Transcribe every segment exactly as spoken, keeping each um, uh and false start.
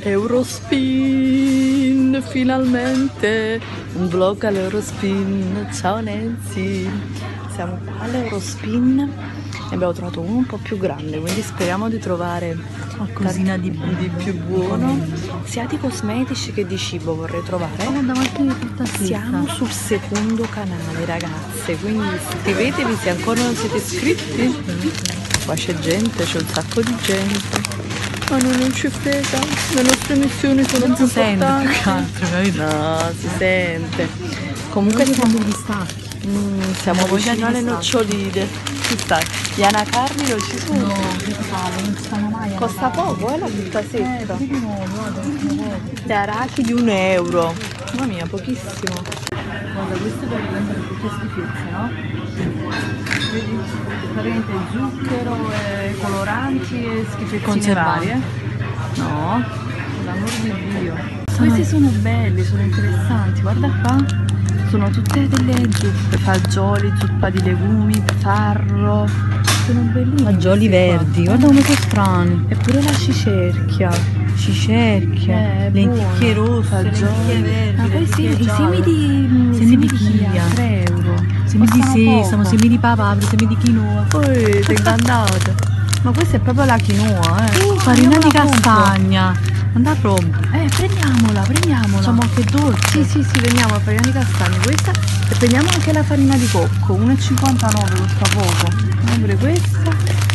Eurospin, finalmente un vlog all'Eurospin. Ciao Nancy, siamo qua all'Eurospin e abbiamo trovato uno un po' più grande, quindi speriamo di trovare qualcosina di, di più buono, sia di cosmetici che di cibo vorrei trovare. Siamo sul secondo canale ragazze, quindi iscrivetevi se ancora non siete iscritti. Qua c'è gente, c'è un sacco di gente. Ma noi non ci frega, le nostre missioni sono non più si sente importanti. più che altro, capito? No, si sente. Comunque siamo, mm, siamo vicino alle noccioline. Ci stai? Gli anacardi non ci sono. No, che fare, non si fanno mai. Costa poco, eh, la frutta secca. Eh, di nuovo, guarda, Le arachi di un euro. Mamma mia, pochissimo. guarda, queste per prendere tutte schifezze, no? Vedi? Praticamente zucchero, e coloranti e schifezze Conservanti. varie. No. L'amor di Dio. Questi sono belli, sono interessanti. Guarda qua. Sono tutte delle zuppe, fagioli, zuppa di legumi, farro. Sono bellini. Fagioli verdi, qua. guarda come sono strani. Eppure la cicerchia. Cicerchia, Eh, lenticchie buono. rosse, Fagioli. lenticchie verdi, Ma poi lenticchie sì, i gialle. semi di Semi di chia. tre euro. Semi di Costano sesamo, poco. semi di papavero, semi di quinoa. Poi sei ingannata. Ma questa è proprio la quinoa, eh. Uh, farina io di la compro. castagna. Andà proprio. Eh, prendiamola, prendiamola. Insomma, che dolce. Sì, sì, sì, prendiamo la farina di castagno questa e prendiamo anche la farina di cocco, uno e cinquantanove, costa poco. Prendiamo pure questa.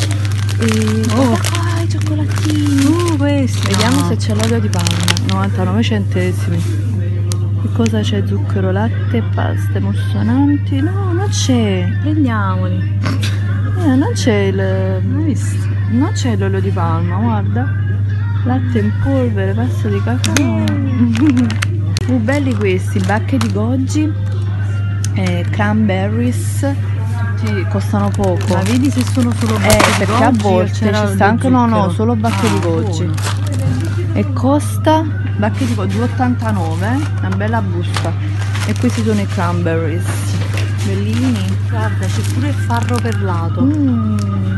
E Oh. guarda qua i cioccolatini. Uh, questo. Vediamo se c'è l'olio di palma, novantanove centesimi. Che cosa c'è? Zucchero, latte, pasta, emulsionanti? No, non c'è. Prendiamoli. Eh, non c'è il. Hai visto? Non c'è l'olio di palma, guarda. Latte in polvere, pasta di cacao. Uh, belli questi, bacche di goji, eh, cranberries, tutti costano poco. Ma vedi se sono solo Eh, bacche di perché a goji o volte c'era ci sta lo anche, no, no, zucchero? solo bacche Ah, di goji. buono. E costa, bacche di goji, due e ottantanove, una bella busta. E questi sono i cranberries, bellini. Guarda, c'è pure il farro perlato. Mm.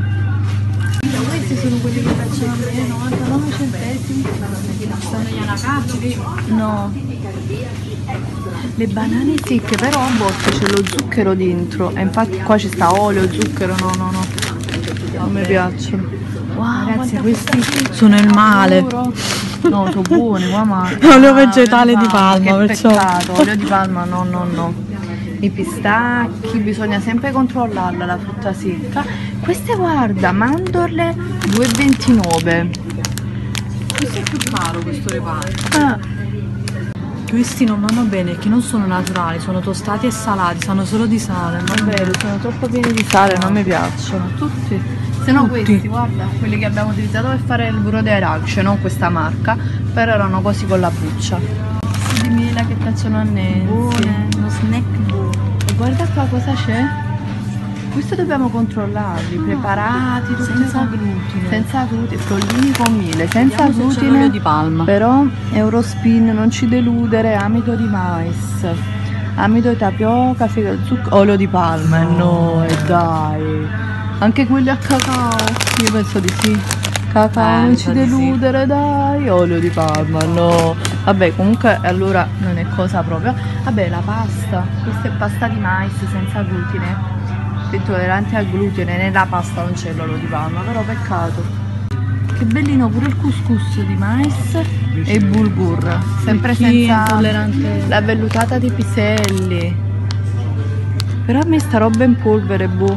Questi sono quelli che piacciono a me, novantanove centesimi. Sono gli anacardi. No. Le banane secche, però a volte c'è lo zucchero dentro. E infatti qua ci sta olio, zucchero, no, no, no. Non mi piacciono. Wow, Ragazzi, guarda questi questa sono il male. euro. No, sono buoni, qua ma. Olio vegetale di palma, che perciò. peccato, olio di palma, no, no, no. I pistacchi, bisogna sempre controllarla la frutta secca. Queste guarda, mandorle due e ventinove. Questo è più caro, questo reparto. Ah, Questi non vanno bene perché non sono naturali, sono tostati e salati, sanno solo di sale. Ma è vero, sono troppo pieni di sale, non mi piacciono. Tutti. Se no Tutti. questi, guarda, quelli che abbiamo utilizzato per fare il burro di arance, non questa marca, però erano così con la buccia. Di mela che piacciono a Nancy. buone, uno snack buono. E guarda qua cosa c'è. Questo dobbiamo controllarli, preparati, tutti Senza quanti. glutine. Senza glutine, frollini con miele, senza Vediamo se c'è glutine. l'olio di palma. Però Eurospin, non ci deludere, amido di mais, amido di tapioca, figa- zucchero, olio di palma, e no, e dai. Anche quelli a cacao, io penso di sì. Cacao, Eh, non mi ci sa di sì. deludere, dai, olio di palma, no. Vabbè, comunque allora non è cosa proprio. Vabbè, la pasta, questa è pasta di mais senza glutine. Intolleranti al glutine, nella pasta non c'è l'olio di palma, però peccato. Che bellino pure il couscous di mais e il bulgur, sempre Per chi è senza intollerante. la vellutata di piselli. Però a me sta roba in polvere, boh.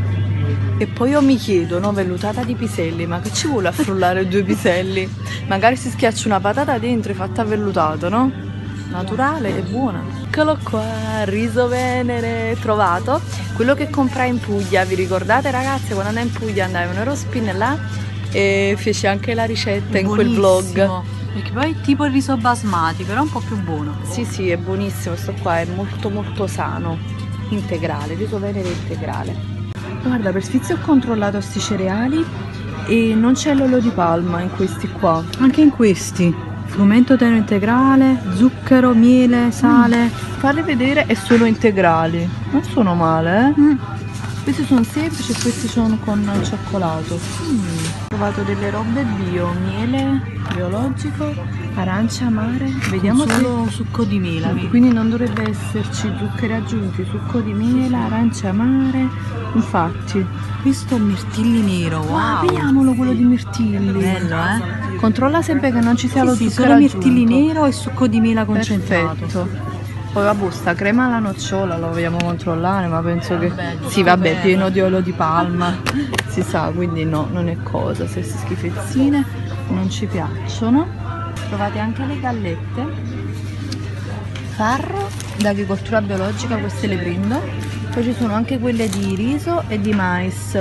E poi io mi chiedo, no, vellutata di piselli, ma che ci vuole a frullare due piselli? Magari si schiaccia una patata dentro e fatta vellutato, no? Naturale e buona. Eccolo qua, riso venere, trovato. Quello che comprai in Puglia, vi ricordate ragazze? Quando andai in Puglia andai a un Eurospin là e feci anche la ricetta in quel vlog. Buonissimo. Perché poi è tipo il riso basmati, però è un po' più buono. Sì, sì, è buonissimo, questo qua è molto molto sano, integrale, riso venere integrale. Guarda, per sfizio ho controllato questi cereali e non c'è l'olio di palma in questi qua. Anche in questi. Frumento tenero integrale, zucchero, miele, sale. Farli vedere e sono integrali, non sono male, eh? Mm. Questi sono semplici e questi sono con cioccolato. Mm. Ho trovato delle robe bio, miele biologico, arancia amare. Vediamo solo se succo di mela. quindi non dovrebbe esserci zuccheri aggiunti, succo di mela, arancia amare. Infatti, Questo mirtilli nero, wow. ah, vediamolo quello di mirtilli. Bello, eh? Controlla sempre che non ci sia Sì, lo sì, zucchero solo aggiunto. mirtilli nero e succo di mela concentrato. Perfetto. Poi vabbè, sta crema alla nocciola la vogliamo controllare, ma penso che Vabbè, sì, vabbè, bene. pieno di olio di palma, si sa, quindi no, non è cosa. Se queste schifezzine non ci piacciono. Trovate anche le gallette farro d'agricoltura biologica, queste le prendo. Poi ci sono anche quelle di riso e di mais.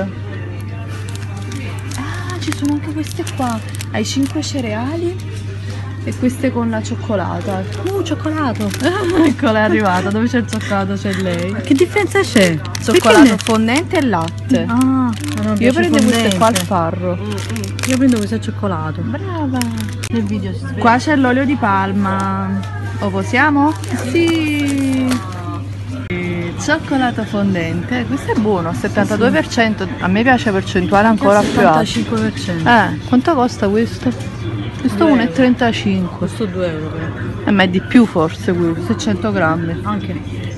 Ah, ci sono anche queste qua, hai cinque cereali e queste con la cioccolata. Uh, cioccolato. Eccola, è arrivata. Dove c'è il cioccolato c'è lei. Che differenza c'è? Cioccolato Perché fondente e latte. ne- Ah, non Io piace prendo queste qua al fondente. farro. Io prendo questo al cioccolato. Brava. Nel video si sveglia. Qua c'è l'olio di palma. Lo possiamo? Sì. E cioccolato fondente. Questo è buono, al settantadue per cento. A me piace la percentuale ancora più alta. settantacinque per cento. Eh, quanto costa questo? Questo due uno e euro. trentacinque. Questo due euro però. Eh, ma è di più forse quello, seicento grammi. Anche.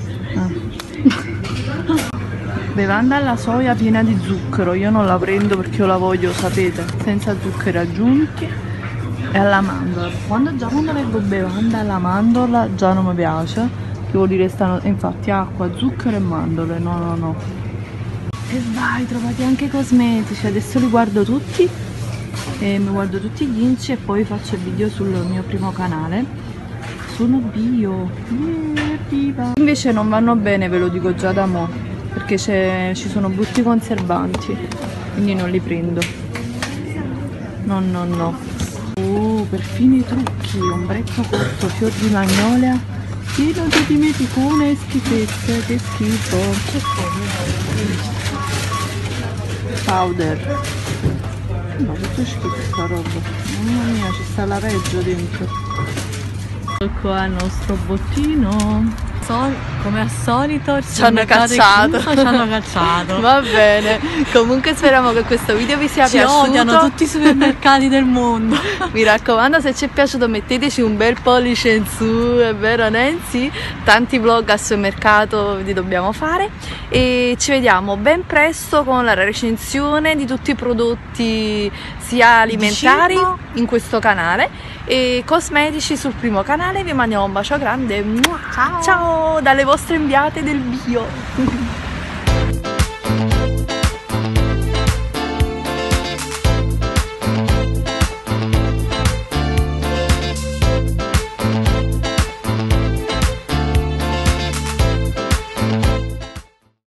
Bevanda alla soia piena di zucchero, io non la prendo perché io la voglio, sapete, senza zuccheri aggiunti e alla mandorla. Quando già quando leggo bevanda alla mandorla già non mi piace, che vuol dire stanno, infatti acqua, zucchero e mandorle, no no no. E vai, trovate anche cosmetici, adesso li guardo tutti e mi guardo tutti gli inci e poi faccio il video sul mio primo canale. Sono bio, yeah, viva. Invece non vanno bene, ve lo dico già da mo', perché ci sono brutti conservanti, quindi non li prendo. No, no, no. Oh, perfino i trucchi, ombretto corto, fior di magnolia, pieno di dimeticone e schifezze, che schifo. Powder. Ma tutto schifo sta roba. Mamma mia, ci sta la peggio dentro. Ecco qua il nostro bottino. Sol- come al solito il Ci hanno supermercato è cacciato. chiuso, ci hanno cacciato. Va bene, comunque speriamo che questo video vi sia Ci piaciuto. odiano tutti i supermercati del mondo. Mi raccomando, se ci è piaciuto metteteci un bel pollice in su, è vero Nancy? Tanti vlog al supermercato li dobbiamo fare e ci vediamo ben presto con la recensione di tutti i prodotti sia alimentari cibo. in questo canale e cosmetici sul primo canale. Vi mandiamo un bacio grande. Ciao. Ciao dalle vostre inviate del bio.